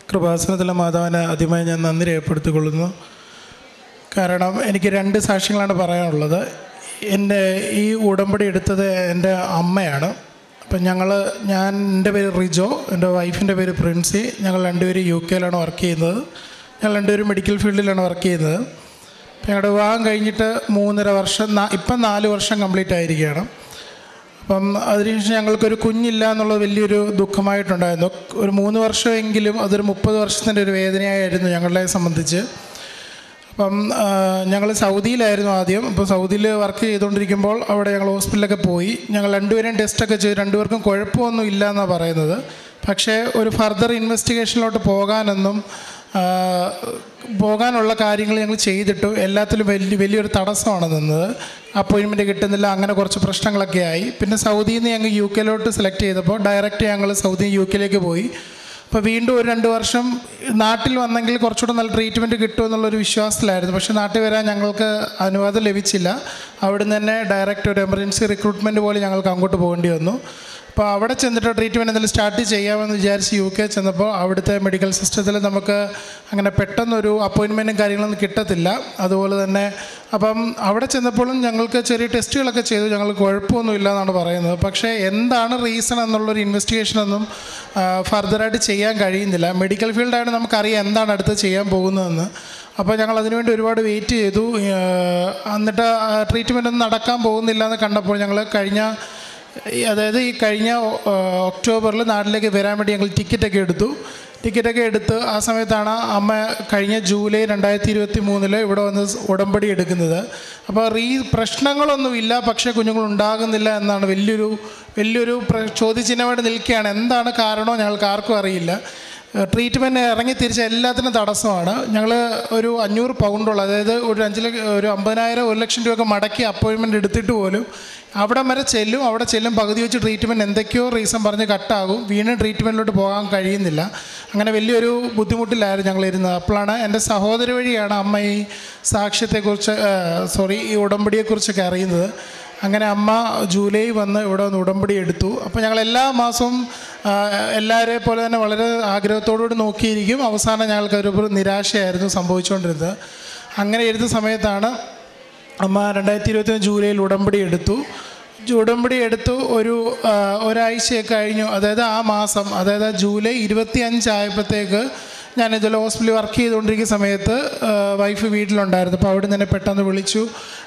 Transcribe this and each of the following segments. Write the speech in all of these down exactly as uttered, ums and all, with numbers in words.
കൃപാസനത്തിലെ മാതാവിനെ ആദ്യമായി ഞാൻ നന്ദി രേഖപ്പെടുത്തിക്കൊള്ളുന്നു. കാരണം എനിക്ക് രണ്ട് സാക്ഷ്യങ്ങളാണ് പറയാനുള്ളത്. എൻ്റെ ഈ ഉടമ്പടി എടുത്തത് എൻ്റെ അമ്മയാണ്. അപ്പം ഞങ്ങൾ ഞാൻ എൻ്റെ പേര് റിജോ, എൻ്റെ വൈഫിൻ്റെ പേര് പ്രിൻസി. ഞങ്ങൾ രണ്ടുപേരും യു കെയിലാണ് വർക്ക് ചെയ്യുന്നത്. ഞങ്ങൾ രണ്ടുപേരും മെഡിക്കൽ ഫീൽഡിലാണ് വർക്ക് ചെയ്യുന്നത്. ഞങ്ങളുടെ വിവാഹം കഴിഞ്ഞിട്ട് മൂന്നര വർഷം ഇപ്പം നാല് വർഷം കംപ്ലീറ്റ് ആയിരിക്കുകയാണ്. അപ്പം അതിനുശേഷം ഞങ്ങൾക്കൊരു കുഞ്ഞില്ല എന്നുള്ളത് വലിയൊരു ദുഃഖമായിട്ടുണ്ടായിരുന്നു. ഒരു മൂന്ന് വർഷമെങ്കിലും അതൊരു മുപ്പത് വർഷത്തിൻ്റെ ഒരു വേദനയായിരുന്നു ഞങ്ങളെ സംബന്ധിച്ച്. അപ്പം ഞങ്ങൾ സൗദിയിലായിരുന്നു ആദ്യം. അപ്പോൾ സൗദിയിൽ വർക്ക് ചെയ്തുകൊണ്ടിരിക്കുമ്പോൾ അവിടെ ഞങ്ങൾ ഹോസ്പിറ്റലിലൊക്കെ പോയി. ഞങ്ങൾ രണ്ടുപേരും ടെസ്റ്റൊക്കെ ചെയ്ത് രണ്ടുപേർക്കും കുഴപ്പമൊന്നും ഇല്ല എന്നാണ് പറയുന്നത്. പക്ഷേ ഒരു ഫർദർ ഇൻവെസ്റ്റിഗേഷനിലോട്ട് പോകാനൊന്നും പോകാനുള്ള കാര്യങ്ങൾ ഞങ്ങൾ ചെയ്തിട്ടും എല്ലാത്തിലും വലിയ വലിയൊരു തടസ്സമാണ് നിന്നത്. അപ്പോയിൻമെൻറ്റ് കിട്ടുന്നില്ല, അങ്ങനെ കുറച്ച് പ്രശ്നങ്ങളൊക്കെ ആയി. പിന്നെ സൗദിയിൽ നിന്ന് ഞങ്ങൾ യു കെയിലോട്ട് സെലക്ട് ചെയ്തപ്പോൾ ഡയറക്റ്റ് ഞങ്ങൾ സൗദി യു കെയിലേക്ക് പോയി. അപ്പോൾ വീണ്ടും ഒരു രണ്ട് വർഷം നാട്ടിൽ വന്നെങ്കിൽ കുറച്ചുകൂടെ നല്ല ട്രീറ്റ്മെൻറ്റ് കിട്ടുമെന്നുള്ളൊരു വിശ്വാസത്തിലായിരുന്നു. പക്ഷേ നാട്ടിൽ വരാൻ ഞങ്ങൾക്ക് അനുവാദം ലഭിച്ചില്ല. അവിടുന്ന് തന്നെ ഡയറക്റ്റ് ഒരു എമർജൻസി റിക്രൂട്ട്മെൻറ്റ് പോലെ ഞങ്ങൾക്ക് അങ്ങോട്ട് പോകേണ്ടി വന്നു. അപ്പോൾ അവിടെ ചെന്നിട്ട് ട്രീറ്റ്മെൻറ്റ് എന്തെങ്കിലും സ്റ്റാർട്ട് ചെയ്യാമെന്ന് വിചാരിച്ച് യു കെ ചെന്നപ്പോൾ അവിടുത്തെ മെഡിക്കൽ സിസ്റ്റത്തിൽ നമുക്ക് അങ്ങനെ പെട്ടെന്നൊരു അപ്പോയിൻമെൻറ്റും കാര്യങ്ങളൊന്നും കിട്ടത്തില്ല. അതുപോലെ തന്നെ അപ്പം അവിടെ ചെന്നപ്പോഴും ഞങ്ങൾക്ക് ചെറിയ ടെസ്റ്റുകളൊക്കെ ചെയ്തു. ഞങ്ങൾക്ക് കുഴപ്പമൊന്നുമില്ല എന്നാണ് പറയുന്നത്. പക്ഷേ എന്താണ് റീസൺ എന്നുള്ളൊരു ഇൻവെസ്റ്റിഗേഷനൊന്നും ഫർദറായിട്ട് ചെയ്യാൻ കഴിയുന്നില്ല. മെഡിക്കൽ ഫീൽഡായിട്ട് നമുക്കറിയാം എന്താണ് അടുത്ത് ചെയ്യാൻ പോകുന്നതെന്ന്. അപ്പോൾ ഞങ്ങൾ അതിനുവേണ്ടി ഒരുപാട് വെയിറ്റ് ചെയ്തു. എന്നിട്ട് ട്രീറ്റ്മെൻ്റ് ഒന്നും നടക്കാൻ പോകുന്നില്ല എന്ന് കണ്ടപ്പോൾ ഞങ്ങൾ കഴിഞ്ഞ അതായത് ഈ കഴിഞ്ഞ ഒക്ടോബറിൽ നാട്ടിലേക്ക് വരാൻ വേണ്ടി ഞങ്ങൾ ടിക്കറ്റൊക്കെ എടുത്തു. ടിക്കറ്റൊക്കെ എടുത്ത് ആ സമയത്താണ് അമ്മ കഴിഞ്ഞ ജൂലൈ രണ്ടായിരത്തി ഇരുപത്തി മൂന്നിൽ ഇവിടെ വന്ന് ഉടമ്പടി എടുക്കുന്നത്. അപ്പോൾ റീ പ്രശ്നങ്ങളൊന്നുമില്ല, പക്ഷേ കുഞ്ഞുങ്ങൾ ഉണ്ടാകുന്നില്ല എന്നാണ് വലിയൊരു വലിയൊരു ചോദ്യചിഹ്നമായിട്ട് നിൽക്കുകയാണ്. എന്താണ് കാരണമോ ഞങ്ങൾക്ക് ആർക്കും അറിയില്ല. ട്രീറ്റ്മെൻറ്റ് ഇറങ്ങി തിരിച്ച് എല്ലാത്തിനും തടസ്സമാണ്. ഞങ്ങൾ ഒരു അഞ്ഞൂറ് പൗണ്ടോളം, അതായത് ഒരു അഞ്ച് ലക്ഷം ഒരു അമ്പതിനായിരം ഒരു ലക്ഷം രൂപയൊക്കെ മടക്കി അപ്പോയിൻമെൻറ്റ് എടുത്തിട്ട് പോലും അവിടെ വരെ ചെല്ലും. അവിടെ ചെല്ലും പകുതി വെച്ച് ട്രീറ്റ്മെൻറ്റ് എന്തൊക്കെയോ റീസൺ പറഞ്ഞ് കട്ടാകും. വീണ്ടും ട്രീറ്റ്മെൻറ്റിലോട്ട് പോകാൻ കഴിയുന്നില്ല. അങ്ങനെ വലിയൊരു ബുദ്ധിമുട്ടിലായിരുന്നു ഞങ്ങളിരുന്നത്. അപ്പോഴാണ് എൻ്റെ സഹോദരി വഴിയാണ് അമ്മ ഈ സാക്ഷ്യത്തെക്കുറിച്ച് സോറി ഈ ഉടമ്പടിയെക്കുറിച്ചൊക്കെ അറിയുന്നത്. അങ്ങനെ അമ്മ ജൂലൈ വന്ന് ഇവിടെ വന്ന് ഉടമ്പടി എടുത്തു. അപ്പോൾ ഞങ്ങൾ എല്ലാ മാസവും എല്ലാവരെ പോലെ തന്നെ വളരെ ആഗ്രഹത്തോടുകൂടി നോക്കിയിരിക്കും. അവസാനം ഞങ്ങൾക്കൊരു നിരാശയായിരുന്നു സംഭവിച്ചുകൊണ്ടിരുന്നത്. അങ്ങനെ ഇരുന്ന സമയത്താണ് അമ്മ രണ്ടായിരത്തി ഇരുപത്തി ജൂലൈയിൽ ഉടമ്പടി എടുത്തു. ഉടമ്പടി എടുത്തു ഒരു ഒരാഴ്ചയൊക്കെ കഴിഞ്ഞു. അതായത് ആ മാസം, അതായത് ജൂലൈ ഇരുപത്തി അഞ്ചായപ്പോഴത്തേക്ക് ഞാൻ ഇതുപോലെ ഹോസ്പിറ്റലിൽ വർക്ക് ചെയ്തുകൊണ്ടിരിക്കുന്ന സമയത്ത് വൈഫ് വീട്ടിലുണ്ടായിരുന്നു. അപ്പോൾ അവിടെ നിന്ന് പെട്ടെന്ന് വിളിച്ചു.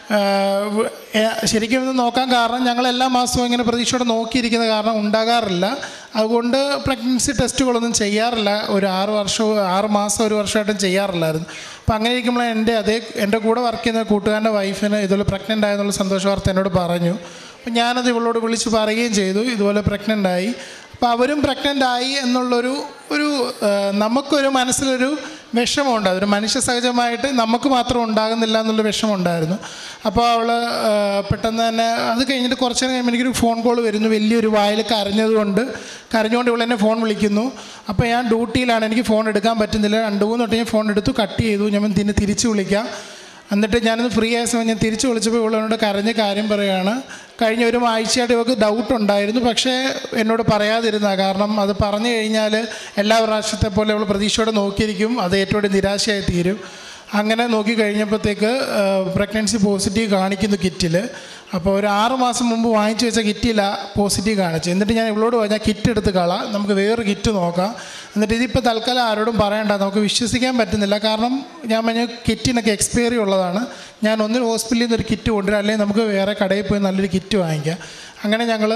ശരിക്കും ഇത് നോക്കാൻ കാരണം ഞങ്ങൾ എല്ലാ മാസവും ഇങ്ങനെ പ്രതീക്ഷയോടെ നോക്കിയിരിക്കുന്ന കാരണം ഉണ്ടാകാറില്ല. അതുകൊണ്ട് പ്രഗ്നൻസി ടെസ്റ്റുകളൊന്നും ചെയ്യാറില്ല. ഒരു ആറ് വർഷവും ആറ് മാസം ഒരു വർഷമായിട്ടും ചെയ്യാറില്ലായിരുന്നു. അപ്പോൾ അങ്ങനെ ഇരിക്കുമ്പോൾ എൻ്റെ അതേ എൻ്റെ കൂടെ വർക്ക് ചെയ്യുന്ന കൂട്ടുകാരൻ്റെ വൈഫിന് ഇതുപോലെ പ്രഗ്നൻ്റ് ആയെന്നുള്ള സന്തോഷ വാർത്ത എന്നോട് പറഞ്ഞു. അപ്പോൾ ഞാനത് ഇവളോട് വിളിച്ച് പറയുകയും ചെയ്തു, ഇതുപോലെ പ്രഗ്നൻ്റ് ആയി. അപ്പോൾ അവരും പ്രഗ്നൻ്റ് ആയി എന്നുള്ളൊരു ഒരു നമുക്കൊരു മനസ്സിലൊരു വിഷമമുണ്ട്. അതൊരു മനുഷ്യ സഹജമായിട്ട് നമുക്ക് മാത്രം ഉണ്ടാകുന്നില്ല എന്നുള്ള വിഷമമുണ്ടായിരുന്നു. അപ്പോൾ അവൾ പെട്ടെന്ന് തന്നെ അത് കഴിഞ്ഞിട്ട് കുറച്ച് നേരം കഴിയുമ്പോൾ എനിക്കൊരു ഫോൺ കോൾ വരുന്നു. വലിയൊരു വായിൽ കരഞ്ഞതുകൊണ്ട് കരഞ്ഞുകൊണ്ട് ഇവൾ എന്നെ ഫോൺ വിളിക്കുന്നു. അപ്പോൾ ഞാൻ ഡ്യൂട്ടിയിലാണ്, എനിക്ക് ഫോൺ എടുക്കാൻ പറ്റുന്നില്ല. രണ്ട് മൂന്ന് തൊട്ട് ഞാൻ ഫോൺ എടുത്തു, കട്ട് ചെയ്തു. ഞാൻ തിന്നെ തിരിച്ച് വിളിക്കാം. എന്നിട്ട് ഞാനൊന്ന് ഫ്രീ ആയ സമയം ഞാൻ തിരിച്ച് വിളിച്ചപ്പോൾ ഇവളോട് കരഞ്ഞ് കാര്യം പറയുകയാണ്. കഴിഞ്ഞ ഒരു ആഴ്ചയായിട്ട് ഇവൾക്ക് ഡൗട്ട് ഉണ്ടായിരുന്നു, പക്ഷേ എന്നോട് പറയാതിരുന്ന കാരണം അത് പറഞ്ഞു കഴിഞ്ഞാൽ എല്ലാ പ്രാവശ്യത്തെ പോലെ അവൾ പ്രതീക്ഷയോടെ നോക്കിയിരിക്കും, അത് ഏറ്റവും വലിയ നിരാശയായി തീരും. അങ്ങനെ നോക്കി കഴിഞ്ഞപ്പോഴത്തേക്ക് പ്രഗ്നൻസി പോസിറ്റീവ് കാണിക്കുന്നു കിറ്റിൽ. അപ്പോൾ ഒരു ആറ് മാസം മുമ്പ് വാങ്ങിച്ചു വെച്ച കിറ്റില്ല പോസിറ്റീവ് കാണിച്ചു. എന്നിട്ട് ഞാൻ ഇവളോട് പറഞ്ഞാൽ കിറ്റ് എടുത്ത് കളാം, നമുക്ക് വേറെ കിറ്റ് നോക്കാം. എന്നിട്ട് ഇതിപ്പോൾ തൽക്കാലം ആരോടും പറയണ്ട, നമുക്ക് വിശ്വസിക്കാൻ പറ്റുന്നില്ല. കാരണം ഞാൻ പറഞ്ഞ കിറ്റിനൊക്കെ എക്സ്പയറി ഉള്ളതാണ്. ഞാൻ ഒന്നിൽ ഹോസ്പിറ്റലിൽ നിന്ന് ഒരു കിറ്റ് കൊണ്ടുവരാം, അല്ലെങ്കിൽ നമുക്ക് വേറെ കടയിൽ പോയി നല്ലൊരു കിറ്റ് വാങ്ങിക്കാം. അങ്ങനെ ഞങ്ങൾ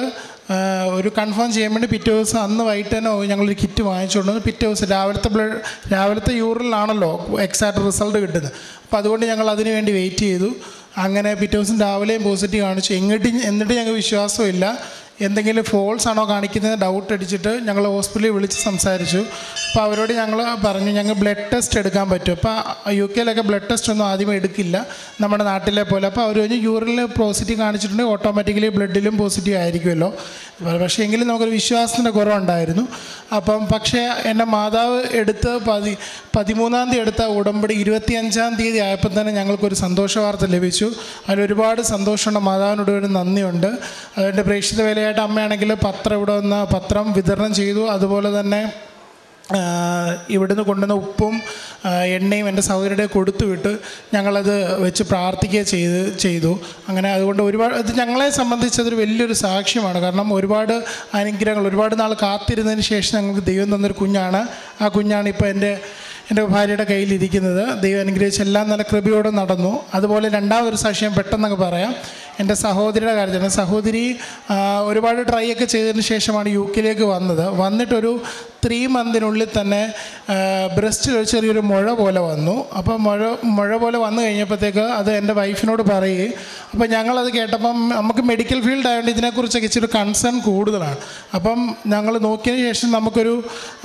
ഒരു കൺഫേം ചെയ്യാൻ വേണ്ടി പിറ്റേ ദിവസം അന്ന് വൈകിട്ട് തന്നെ ഞങ്ങളൊരു കിറ്റ് വാങ്ങിച്ചുകൊണ്ട് പിറ്റേ ദിവസം രാവിലത്തെ ബ്ലഡ് രാവിലത്തെ യൂറിനിലാണല്ലോ എക്സാക്ട് റിസൾട്ട് കിട്ടുന്നത്. അപ്പോൾ അതുകൊണ്ട് ഞങ്ങൾ അതിന് വേണ്ടി വെയിറ്റ് ചെയ്തു. അങ്ങനെ പിറ്റേ ദിവസം രാവിലെയും പോസിറ്റീവ് കാണിച്ചു. എങ്ങോട്ട് എന്നിട്ട് ഞങ്ങൾക്ക് വിശ്വാസമില്ല, എന്തെങ്കിലും ഫോൾസ് ആണോ കാണിക്കുന്നത് ഡൗട്ട് അടിച്ചിട്ട് ഞങ്ങൾ ഹോസ്പിറ്റലിൽ വിളിച്ച് സംസാരിച്ചു. അപ്പോൾ അവരോട് ഞങ്ങൾ പറഞ്ഞു ഞങ്ങൾ ബ്ലഡ് ടെസ്റ്റ് എടുക്കാൻ പറ്റും. അപ്പോൾ യു കെയിലൊക്കെ ബ്ലഡ് ടെസ്റ്റ് ഒന്നും ആദ്യമേ എടുക്കില്ല നമ്മുടെ നാട്ടിലെ പോലെ. അപ്പോൾ അവർ പറഞ്ഞു യൂറിനിൽ പോസിറ്റീവ് കാണിച്ചിട്ടുണ്ടെങ്കിൽ ഓട്ടോമാറ്റിക്കലി ബ്ലഡിലും പോസിറ്റീവ് ആയിരിക്കുമല്ലോ. പക്ഷേ എങ്കിലും നമുക്കൊരു വിശ്വാസത്തിൻ്റെ കുറവുണ്ടായിരുന്നു. അപ്പം പക്ഷേ എൻ്റെ മാതാവ് എടുത്ത് പതി പതിമൂന്നാം തീയതി എടുത്ത ഉടമ്പടി ഇരുപത്തി അഞ്ചാം തീയതി ആയപ്പോൾ തന്നെ ഞങ്ങൾക്കൊരു സന്തോഷ വാർത്ത ലഭിച്ചു. അതിലൊരുപാട് സന്തോഷമുണ്ട്, മാതാവിനോട് ഒരു നന്ദിയുണ്ട്. അതിൻ്റെ പ്രേക്ഷിത വേലയായിട്ട് അമ്മയാണെങ്കിൽ പത്രം ഇവിടെ വന്ന പത്രം വിതരണം ചെയ്തു. അതുപോലെ തന്നെ ഇവിടുന്ന് കൊണ്ടുവന്ന ഉപ്പും എണ്ണയും എൻ്റെ സഹോദരിയുടെ കൊടുത്തു വിട്ട് ഞങ്ങളത് വെച്ച് പ്രാർത്ഥിക്കുക ചെയ്ത് ചെയ്തു അങ്ങനെ. അതുകൊണ്ട് ഒരുപാട് അത് ഞങ്ങളെ സംബന്ധിച്ചതൊരു വലിയൊരു സാക്ഷ്യമാണ്. കാരണം ഒരുപാട് അനുഗ്രഹങ്ങൾ ഒരുപാട് നാൾ കാത്തിരുന്നതിന് ശേഷം ഞങ്ങൾക്ക് ദൈവം തന്നൊരു കുഞ്ഞാണ്. ആ കുഞ്ഞാണ് ഇപ്പോൾ എൻ്റെ എൻ്റെ ഭാര്യയുടെ കയ്യിലിരിക്കുന്നത്. ദൈവം അനുഗ്രഹിച്ച് എല്ലാം നല്ല കൃപയോടെ നടന്നു. അതുപോലെ രണ്ടാമതൊരു സാക്ഷ്യം പെട്ടെന്നൊക്കെ പറയാം. എൻ്റെ സഹോദരിയുടെ കാര്യത്തിൽ സഹോദരി ഒരുപാട് ട്രൈ ഒക്കെ ചെയ്തതിന് ശേഷമാണ് യു കെയിലേക്ക് വന്നത്. വന്നിട്ടൊരു ത്രീ മന്തിനുള്ളിൽ തന്നെ ബ്രസ്റ്റിൽ ഒരു ചെറിയൊരു മുഴ പോലെ വന്നു. അപ്പോൾ മുഴ മുഴ പോലെ വന്നു കഴിഞ്ഞപ്പോഴത്തേക്ക് അത് എൻ്റെ വൈഫിനോട് പറയുകയും അപ്പോൾ ഞങ്ങളത് കേട്ടപ്പം നമുക്ക് മെഡിക്കൽ ഫീൽഡ് ആയതുകൊണ്ട് ഇതിനെക്കുറിച്ചൊക്കെ ഇച്ചിരി കൺസേൺ കൂടുതലാണ്. അപ്പം ഞങ്ങൾ നോക്കിയതിന് ശേഷം നമുക്കൊരു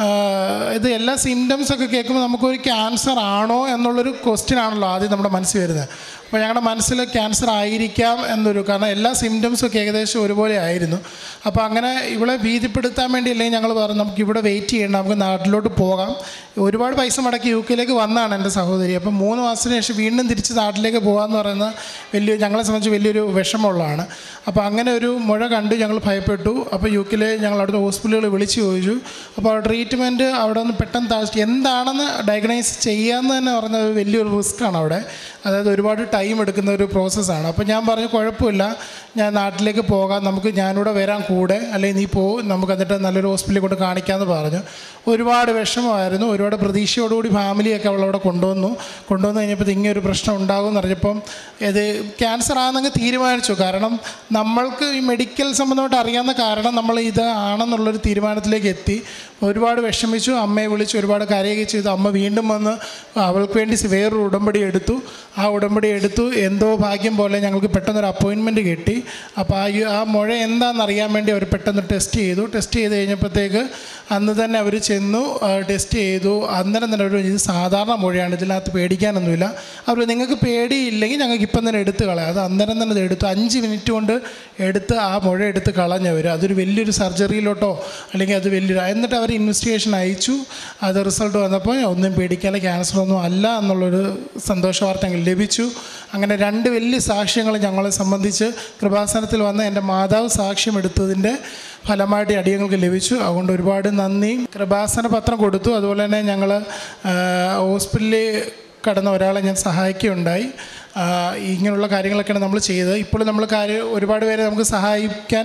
ഇത് എല്ലാ സിംറ്റംസൊക്കെ കേൾക്കുമ്പോൾ നമുക്കൊരു ക്യാൻസർ ആണോ എന്നുള്ളൊരു ക്വസ്റ്റ്യൻ ആണല്ലോ ആദ്യം നമ്മുടെ മനസ്സിൽ വരുന്നത്. അപ്പോൾ ഞങ്ങളുടെ മനസ്സിൽ ക്യാൻസർ ആയിരിക്കാം എന്നൊരു, കാരണം എല്ലാ സിംറ്റംസൊക്കെ ഏകദേശം ഒരുപോലെ ആയിരുന്നു. അപ്പോൾ അങ്ങനെ ഇവളെ ഭീതിപ്പെടുത്താൻ വേണ്ടി അല്ലെങ്കിൽ ഞങ്ങൾ പറഞ്ഞു നമുക്ക് ഇവിടെ വെയിറ്റ് ചെയ്യണം, നമുക്ക് നാട്ടിലോട്ട് പോകാം. ഒരുപാട് പൈസ മുടക്കി യു കെയിലേക്ക് വന്നതാണ് എൻ്റെ സഹോദരി. അപ്പം മൂന്ന് മാസത്തിന് ശേഷം വീണ്ടും തിരിച്ച് നാട്ടിലേക്ക് പോകാമെന്ന് പറയുന്നത് വലിയ ഞങ്ങളെ സംബന്ധിച്ച് വലിയൊരു വിഷമമുള്ളതാണ്. അപ്പോൾ അങ്ങനെ ഒരു മുഴ കണ്ട് ഞങ്ങൾ ഭയപ്പെട്ടു. അപ്പോൾ യു കെയിൽ ഞങ്ങൾ അവിടുത്തെ ഹോസ്പിറ്റലുകൾ വിളിച്ച് ചോദിച്ചു. അപ്പോൾ ട്രീറ്റ്മെൻറ്റ് അവിടെ നിന്ന് പെട്ടെന്ന് താഴ്ത്തി എന്താണെന്ന് ഡയഗ്നൈസ് ചെയ്യാമെന്ന് തന്നെ പറഞ്ഞത് വലിയൊരു റിസ്ക്കാണ് അവിടെ. അതായത് ഒരുപാട് ടൈം എടുക്കുന്ന ഒരു പ്രോസസ്സാണ്. അപ്പോൾ ഞാൻ പറഞ്ഞു കുഴപ്പമില്ല, ഞാൻ നാട്ടിലേക്ക് പോകാം, നമുക്ക് ഞാനിവിടെ വരാൻ കൂടെ, അല്ലെങ്കിൽ നീ പോകും, നമുക്ക് എന്നിട്ട് നല്ലൊരു ഹോസ്പിറ്റലിൽ കൊണ്ട് കാണിക്കാമെന്ന് പറഞ്ഞു. ഒരുപാട് വിഷമമായിരുന്നു. ഒരുപാട് പ്രതീക്ഷയോടുകൂടി ഫാമിലിയൊക്കെ അവളവിടെ കൊണ്ടുവന്നു. കൊണ്ടുവന്ന് കഴിഞ്ഞപ്പോൾ ഇങ്ങനെ ഒരു പ്രശ്നം ഉണ്ടാകും എന്ന് അറിഞ്ഞപ്പം ഇത് ക്യാൻസർ ആണെന്നങ്ങ് തീരുമാനിച്ചു. കാരണം നമ്മൾക്ക് ഈ മെഡിക്കൽ സംബന്ധമായിട്ട് അറിയാവുന്ന കാരണം നമ്മൾ ഇത് ആണെന്നുള്ളൊരു തീരുമാനത്തിലേക്ക് എത്തി. ഒരുപാട് വിഷമിച്ചു. അമ്മയെ വിളിച്ച് ഒരുപാട് കരയുകയും ചെയ്തു. അമ്മ വീണ്ടും വന്ന് അവൾക്ക് വേണ്ടി വേറൊരു ഉടമ്പടി എടുത്തു. ആ ഉടമ്പടി എടുത്തു. എന്തോ ഭാഗ്യം പോലെ ഞങ്ങൾക്ക് പെട്ടെന്നൊരു അപ്പോയിൻമെൻറ്റ് കിട്ടി. അപ്പോൾ ആ ആ മുഴ എന്താണെന്നറിയാൻ വേണ്ടി അവർ പെട്ടെന്ന് ടെസ്റ്റ് ചെയ്തു. ടെസ്റ്റ് ചെയ്ത് കഴിഞ്ഞപ്പോഴത്തേക്ക് അന്ന് തന്നെ അവർ ചെന്നു ടെസ്റ്റ് ചെയ്തു. അന്നേരം തന്നെ ഒരു ഇത് സാധാരണ മുഴയാണ്, ഇതിനകത്ത് പേടിക്കാനൊന്നുമില്ല. അവർ നിങ്ങൾക്ക് പേടിയില്ലെങ്കിൽ ഞങ്ങൾക്ക് ഇപ്പം തന്നെ എടുത്ത് കളയാം. അത് അന്നേരം തന്നെ അത് എടുത്തു. അഞ്ച് മിനിറ്റ് കൊണ്ട് എടുത്ത് ആ മുഴ എടുത്ത് കളഞ്ഞവർ. അതൊരു വലിയൊരു സർജറിയിലോട്ടോ അല്ലെങ്കിൽ അത് വലിയൊരു എന്നിട്ട് അവർ ഇൻവെസ്റ്റിഗേഷൻ അയച്ചു. അത് റിസൾട്ട് വന്നപ്പോൾ ഒന്നും പേടിക്കാതെ ക്യാൻസറൊന്നും അല്ല എന്നുള്ളൊരു സന്തോഷ വാർത്ത ഞങ്ങൾ ലഭിച്ചു. അങ്ങനെ രണ്ട് വലിയ സാക്ഷ്യങ്ങൾ ഞങ്ങളെ സംബന്ധിച്ച് കൃപാസനത്തിൽ വന്ന എൻ്റെ മാതാവ് സാക്ഷ്യം എടുത്തതിൻ്റെ ഫലമായിട്ട് അടിയങ്ങൾക്ക് ലഭിച്ചു. അതുകൊണ്ട് ഒരുപാട് നന്ദി. കൃപാസന പത്രം കൊടുത്തു. അതുപോലെ തന്നെ ഞങ്ങൾ ഹോസ്പിറ്റലിൽ കടന്ന ഒരാളെ ഞാൻ സഹായിക്കുകയുണ്ടായി. ഇങ്ങനെയുള്ള കാര്യങ്ങളൊക്കെയാണ് നമ്മൾ ചെയ്തത്. ഇപ്പോൾ നമ്മൾ കാര്യം ഒരുപാട് പേരെ നമുക്ക് സഹായിക്കാൻ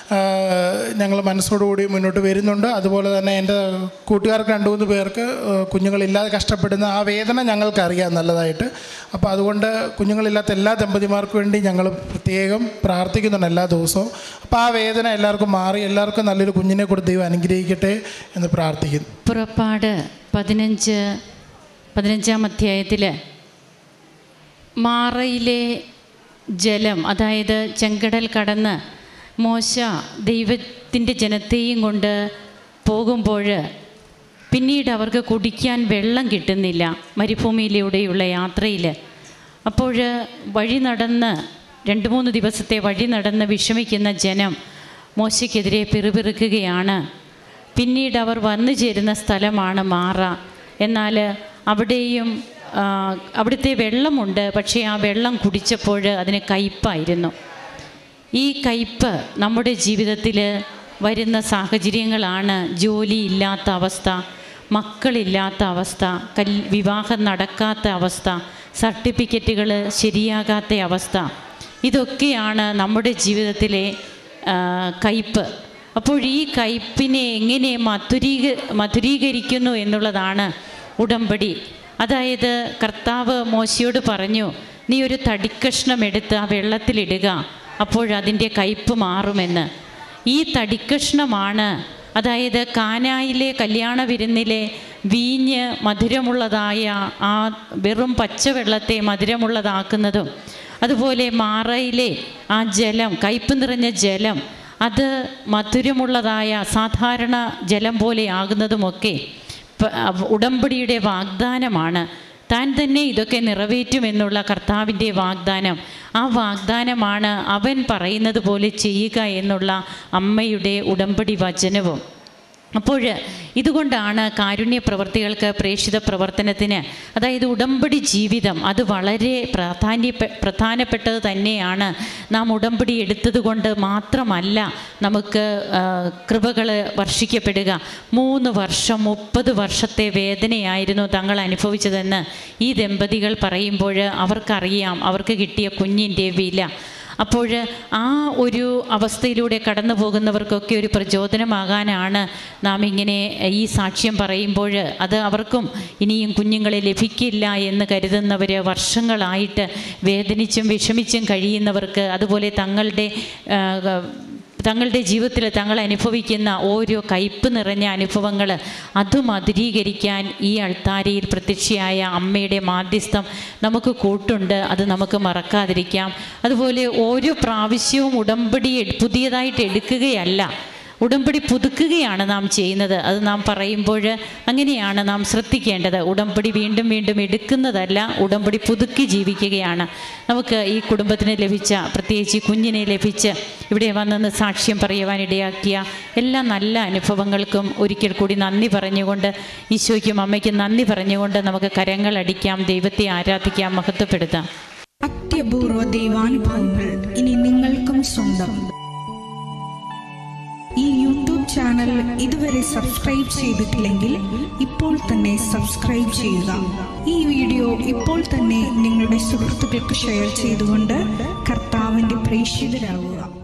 ഞങ്ങൾ മനസ്സോടുകൂടി മുന്നോട്ട് വരുന്നുണ്ട്. അതുപോലെ തന്നെ എൻ്റെ കൂട്ടുകാർക്ക് രണ്ട് മൂന്ന് പേർക്ക് കുഞ്ഞുങ്ങളില്ലാതെ കഷ്ടപ്പെടുന്ന ആ വേദന ഞങ്ങൾക്കറിയാം നല്ലതായിട്ട്. അപ്പോൾ അതുകൊണ്ട് കുഞ്ഞുങ്ങളില്ലാത്ത എല്ലാ ദമ്പതിമാർക്കും വേണ്ടി ഞങ്ങൾ പ്രത്യേകം പ്രാർത്ഥിക്കുന്നുണ്ട് എല്ലാ ദിവസവും. അപ്പോൾ ആ വേദന എല്ലാവർക്കും മാറി എല്ലാവർക്കും നല്ലൊരു കുഞ്ഞിനെ കൂടി ദൈവം അനുഗ്രഹിക്കട്ടെ എന്ന് പ്രാർത്ഥിക്കുന്നു. പുറപ്പാട് പതിനഞ്ച് പതിനഞ്ചാം അധ്യായത്തിൽ മാറയിലെ ജലം, അതായത് ചെങ്കടൽ കടന്ന് മോശ ദൈവത്തിൻ്റെ ജനത്തെയും കൊണ്ട് പോകുമ്പോൾ പിന്നീട് അവർക്ക് കുടിക്കാൻ വെള്ളം കിട്ടുന്നില്ല മരുഭൂമിയിലൂടെയുള്ള യാത്രയിൽ. അപ്പോൾ വഴി നടന്ന് രണ്ട് മൂന്ന് ദിവസത്തെ വഴി നടന്ന് വിഷമിക്കുന്ന ജനം മോശയ്ക്കെതിരെ പിറുപിറുക്കുകയാണ്. പിന്നീട് അവർ വന്നു ചേരുന്ന സ്ഥലമാണ് മാറ. എന്നാൽ അവിടെയും അവിടുത്തെ വെള്ളമുണ്ട്, പക്ഷേ ആ വെള്ളം കുടിച്ചപ്പോൾ അതിന് കയ്പായിരുന്നു. ഈ കയ്പ് നമ്മുടെ ജീവിതത്തിൽ വരുന്ന സാഹചര്യങ്ങളാണ്. ജോലിയില്ലാത്ത അവസ്ഥ, മക്കളില്ലാത്ത അവസ്ഥ, കൽ വിവാഹം നടക്കാത്ത അവസ്ഥ, സർട്ടിഫിക്കറ്റുകൾ ശരിയാകാത്ത അവസ്ഥ, ഇതൊക്കെയാണ് നമ്മുടെ ജീവിതത്തിലെ കയ്പ്. അപ്പോൾ ഈ കയ്പിനെ എങ്ങനെ മധുരീക മധുരീകരിക്കുന്നു എന്നുള്ളതാണ് ഉടമ്പടി. അതായത് കർത്താവ് മോശയോട് പറഞ്ഞു, നീ ഒരു തടിക്കഷ്ണം എടുത്ത് ആ വെള്ളത്തിലിടുക, അപ്പോഴതിൻ്റെ കയ്പ് മാറുമെന്ന്. ഈ തടിക്കഷ്ണമാണ്, അതായത് കാനായിലെ കല്യാണ വിരുന്നിലെ വീഞ്ഞ് മധുരമുള്ളതായ ആ വെറും പച്ചവെള്ളത്തെ മധുരമുള്ളതാക്കുന്നതും, അതുപോലെ മാറയിലെ ആ ജലം, കയ്പ് നിറഞ്ഞ ജലം, അത് മധുരമുള്ളതായ സാധാരണ ജലം പോലെ ആകുന്നതുമൊക്കെ ഉടമ്പടിയുടെ വാഗ്ദാനമാണ്. താൻ തന്നെ ഇതൊക്കെ നിറവേറ്റുമെന്നുള്ള കർത്താവിൻ്റെ വാഗ്ദാനം. ആ വാഗ്ദാനമാണ് അവൻ പറയുന്നത് പോലെ ചെയ്യുക എന്നുള്ള അമ്മയുടെ ഉടമ്പടി വചനവും. അപ്പോൾ ഇതുകൊണ്ടാണ് കാരുണ്യ പ്രവർത്തികൾക്ക്, പ്രേക്ഷിത പ്രവർത്തനത്തിന്, അതായത് ഉടമ്പടി ജീവിതം അത് വളരെ പ്രാധാന്യ പ്രധാനപ്പെട്ടത് തന്നെയാണ്. നാം ഉടമ്പടി എടുത്തത് കൊണ്ട് മാത്രമല്ല നമുക്ക് കൃപകൾ വർഷിക്കപ്പെടുക. മൂന്ന് വർഷം മുപ്പത് വർഷത്തെ വേദനയായിരുന്നു തങ്ങൾ അനുഭവിച്ചതെന്ന് ഈ ദമ്പതികൾ പറയുമ്പോൾ അവർക്കറിയാം അവർക്ക് കിട്ടിയ കുഞ്ഞിൻ്റെ വില. അപ്പോൾ ആ ഒരു അവസ്ഥയിലൂടെ കടന്നു പോകുന്നവർക്കൊക്കെ ഒരു പ്രചോദനമാകാനാണ് നാം ഇങ്ങനെ ഈ സാക്ഷ്യം പറയുമ്പോൾ. അത് അവർക്കും ഇനിയും കുഞ്ഞുങ്ങളെ ലഭിക്കില്ല എന്ന് കരുതുന്നവർ, വർഷങ്ങളായിട്ട് വേദനിച്ചും വിഷമിച്ചും കഴിയുന്നവർക്ക്, അതുപോലെ തങ്ങളുടെ തങ്ങളുടെ ജീവിതത്തിൽ തങ്ങൾ അനുഭവിക്കുന്ന ഓരോ കയ്പ് നിറഞ്ഞ അനുഭവങ്ങൾ അതും അതിരീകരിക്കാൻ ഈ അൾത്താരയിൽ പ്രത്യക്ഷയായ അമ്മയുടെ മാധ്യസ്ഥം നമുക്ക് കൂട്ടുണ്ട്. അത് നമുക്ക് മറക്കാതിരിക്കാം. അതുപോലെ ഓരോ പ്രാവശ്യവും ഉടമ്പടി പുതിയതായിട്ട് എടുക്കുകയല്ല, ഉടമ്പടി പുതുക്കുകയാണ് നാം ചെയ്യുന്നത്. അത് നാം പറയുമ്പോൾ അങ്ങനെയാണ് നാം ശ്രദ്ധിക്കേണ്ടത്. ഉടമ്പടി വീണ്ടും വീണ്ടും എടുക്കുന്നതല്ല, ഉടമ്പടി പുതുക്കി ജീവിക്കുകയാണ്. നമുക്ക് ഈ കുടുംബത്തിന് ലഭിച്ച, പ്രത്യേകിച്ച് ഈ കുഞ്ഞിനെ ലഭിച്ച് ഇവിടെ വന്നെന്ന് സാക്ഷ്യം പറയുവാനിടയാക്കിയ എല്ലാ നല്ല അനുഭവങ്ങൾക്കും ഒരിക്കൽ കൂടി നന്ദി പറഞ്ഞുകൊണ്ട്, ഈശോയ്ക്കും അമ്മയ്ക്കും നന്ദി പറഞ്ഞുകൊണ്ട് നമുക്ക് കരങ്ങളടിക്കാം, ദൈവത്തെ ആരാധിക്കാം, മഹത്വപ്പെടുത്താം. അത്യപൂർവ ദൈവാനുഭവങ്ങൾ ഇനി നിങ്ങൾക്കും സ്വന്തം. ഈ യൂട്യൂബ് ചാനൽ ഇതുവരെ സബ്സ്ക്രൈബ് ചെയ്തിട്ടില്ലെങ്കിൽ ഇപ്പോൾ തന്നെ സബ്സ്ക്രൈബ് ചെയ്യുക. ഈ വീഡിയോ ഇപ്പോൾ തന്നെ നിങ്ങളുടെ സുഹൃത്തുക്കൾക്ക് ഷെയർ ചെയ്തുകൊണ്ട് കർത്താവിൻ്റെ പ്രേക്ഷിതരാകുക.